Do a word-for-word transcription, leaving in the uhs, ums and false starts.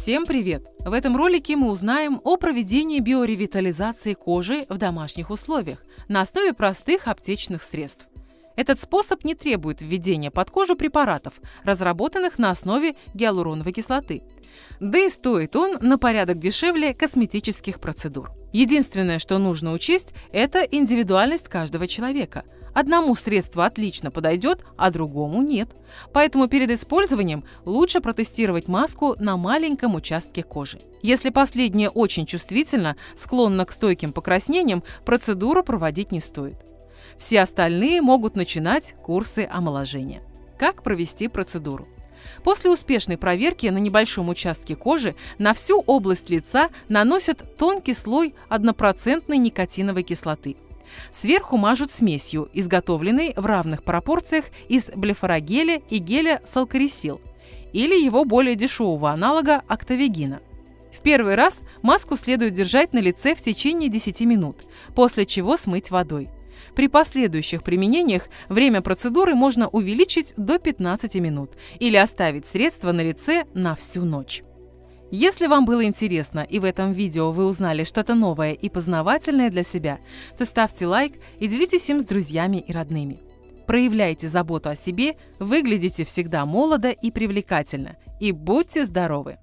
Всем привет! В этом ролике мы узнаем о проведении биоревитализации кожи в домашних условиях на основе простых аптечных средств. Этот способ не требует введения под кожу препаратов, разработанных на основе гиалуроновой кислоты. Да и стоит он на порядок дешевле косметических процедур. Единственное, что нужно учесть, это индивидуальность каждого человека. Одному средство отлично подойдет, а другому нет. Поэтому перед использованием лучше протестировать маску на маленьком участке кожи. Если последнее очень чувствительно, склонно к стойким покраснениям, процедуру проводить не стоит. Все остальные могут начинать курсы омоложения. Как провести процедуру? После успешной проверки на небольшом участке кожи на всю область лица наносят тонкий слой однопроцентной никотиновой кислоты. Сверху мажут смесью, изготовленной в равных пропорциях из блефарогеля и геля салкарисил, или его более дешевого аналога октавегина. В первый раз маску следует держать на лице в течение десяти минут, после чего смыть водой. При последующих применениях время процедуры можно увеличить до пятнадцати минут или оставить средство на лице на всю ночь. Если вам было интересно и в этом видео вы узнали что-то новое и познавательное для себя, то ставьте лайк и делитесь им с друзьями и родными. Проявляйте заботу о себе, выглядите всегда молодо и привлекательно. И будьте здоровы!